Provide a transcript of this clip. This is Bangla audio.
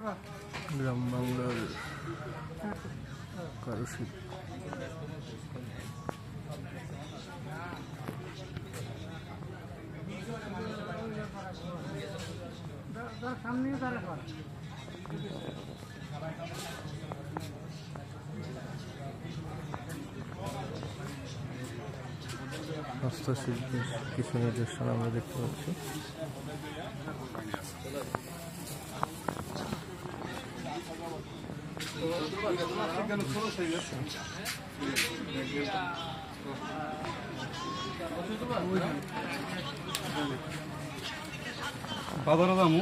গ্রাম বাংলার কারুশিল্প। হস্তশিল্পের কিছু নিদর্শন আমরা দেখতে পাচ্ছি। বাজারে যাবো।